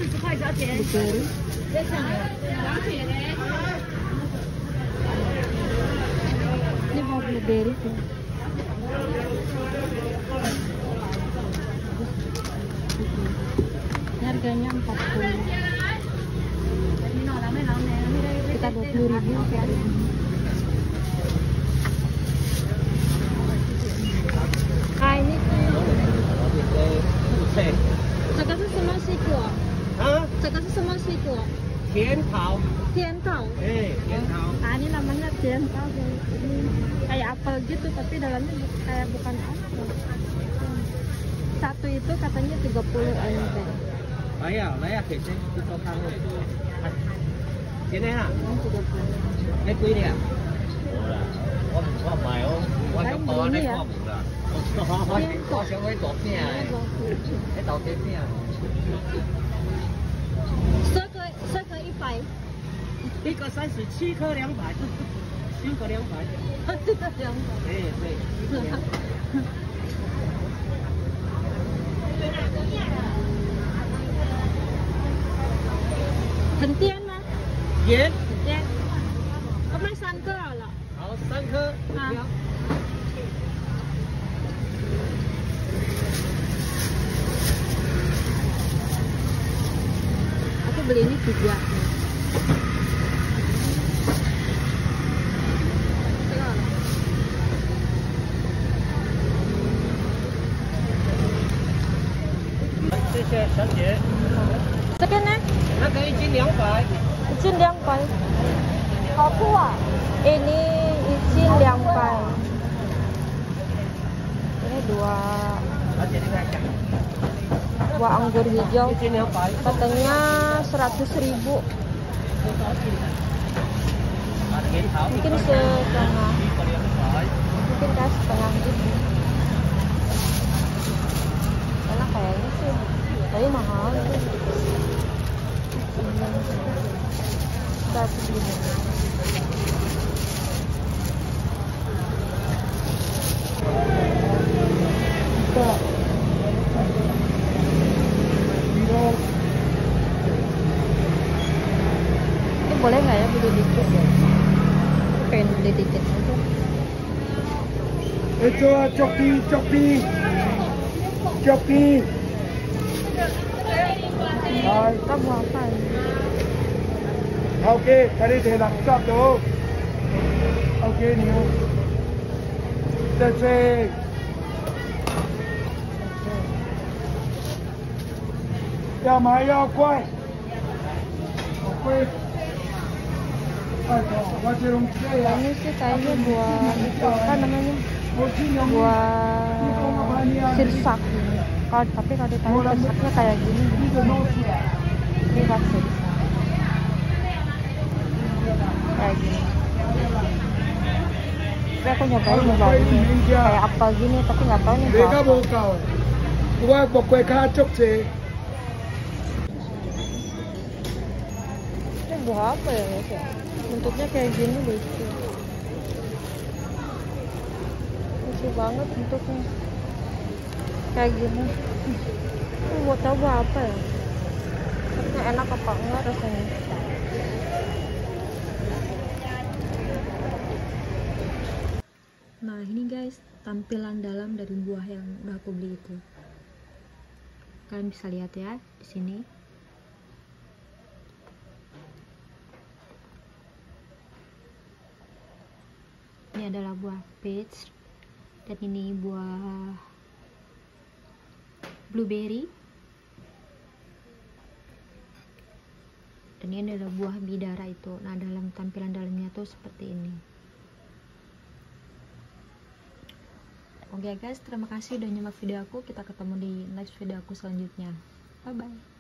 Blueberry. Ini mau blueberry tuh. Ini harganya 40. Kita 20.000 kayak ini. Ah, ini这个是什么水果？ 啊， 这个是什么水果？ 甜桃， 甜桃。 甜桃。 Ah, ini namanya甜桃. Ini kayak apel gitu, tapi dalamnya kayak bukan apel. Satu itu katanya 30 NT. 来呀，来呀，姐姐，去做摊位。姐姐啊， Ini 30. 你幾年啊？我唔係我想講你過門啦。我想去做咩啊？你到底咩啊？ 这个100。 一個37顆200，9個200。 这个200。 對，一個200。 很甜吗？ 甜。 甜。我买3个好了。 好，3顆。 好。Aku beli ini 3. 謝謝小姐。 这个呢？ 那個一斤200。 一斤200。好酷啊！Ini isi 200. Ini dua anggur hijau. Katanya 100.000. Mungkin setengah. Mungkin kayak setengah gitu. Karena kayaknya sih, tapi mahal tuh. 100.000. Ini boleh nggak ya beli dikit ya? Aku pengen beli dikit aja. Itu Joki. Kamu apa ini? Oke, tadi dia nak stop tu. Oke, ni. Cek. 要买要快， Ini sih kayaknya buat apa namanya? Buat sirsak. Tapi kalau ditanya sirsaknya kayak gini. Ini buat sirsak. Kayak gini. Tapi aku nyobain ini kayak apel gini, tapi nggak tahu nih apa. Ini buah apa ya guys ya? Bentuknya kayak gini lucu. Lucu banget bentuknya. Kayak gini. Ini buat tahu buah apa ya? Ini enak apa enggak rasanya? Nah ini guys tampilan dalam dari buah yang udah aku beli itu. Kalian bisa lihat ya di sini. Ini adalah buah peach dan ini buah blueberry dan ini adalah buah bidara itu. Nah dalam tampilan dalamnya tuh seperti ini. Oke guys, terima kasih udah nyimak video aku. Kita ketemu di next video aku selanjutnya. Bye bye.